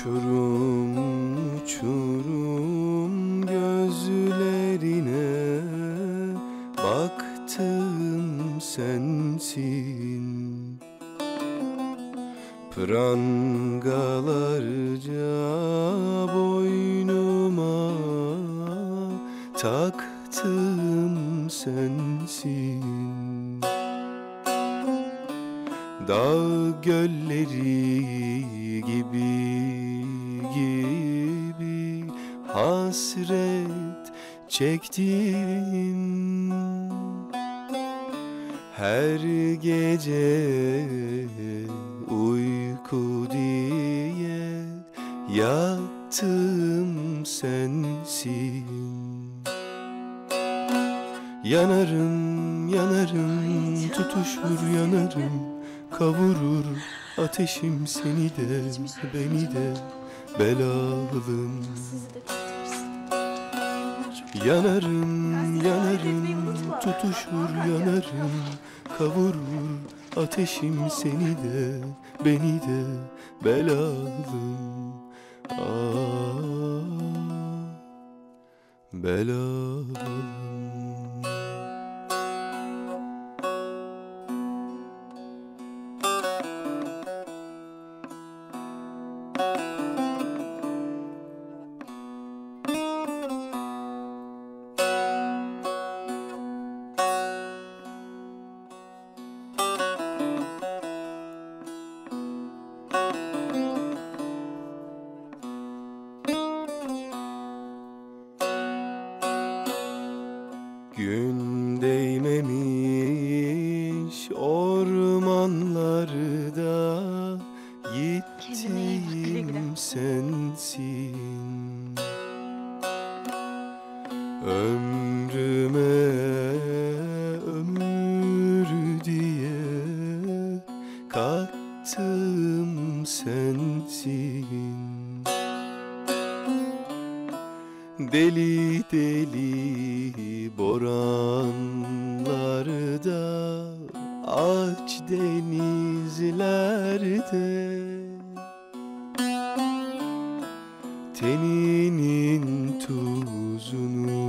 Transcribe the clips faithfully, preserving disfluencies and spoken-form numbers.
Uçurum uçurum gözlerine baktım sensin. Prangalarca boynuma taktım sensin. Dağ gölleri gibi gibi hasret çektim. Her gece uyku diye yattım sensin. Yanarım yanarım tutuşur yanarım, kavurur ateşim seni de beni de belalım. Yanarım yanarım tutuşur yanarım, kavurur ateşim seni de beni de belalım. Ah belalım. Gün değmemiş ormanlarda gittiğim sensin. Ömrüme ömür diye kattım sensin. Deli deli boranlarda, aç denizlerde teninin tuzunu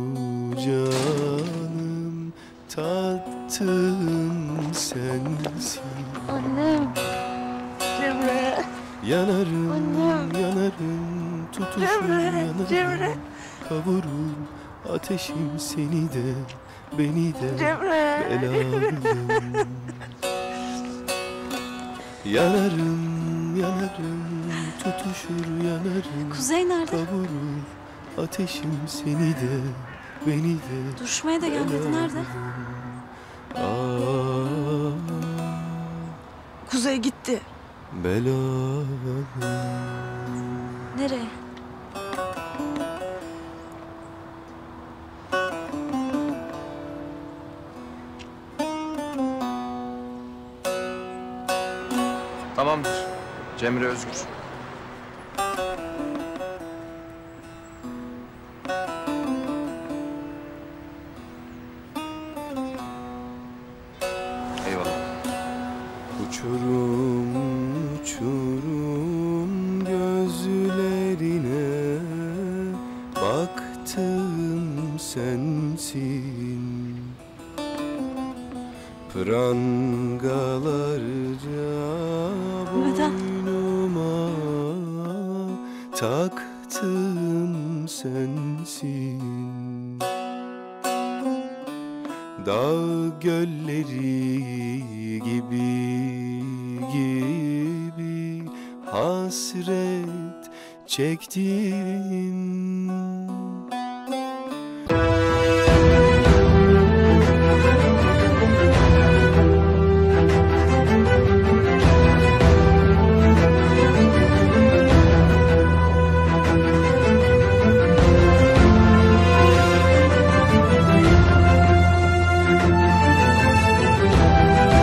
canım tattım sensin. Annem. Cemre. Yanarım Annem. yanarım tutuşur Cemre, yanarım, Cemre. kavurur ateşim seni de beni de Cemre. belalım. Yanarım yanarım tutuşur yanarım, Kuzey nerede? kavurur ateşim seni de beni de Duruşmaya da gelmedi, nerede? Ah Kuzey gitti. belalım. Nereye? Tamamdır. Cemre Özgür. Eyvallah. Uçurum uçurum gözlerine baktım sensin. Prangalarca boynuma taktım sensin. Dağ gölleri gibi gibi hasret çektim.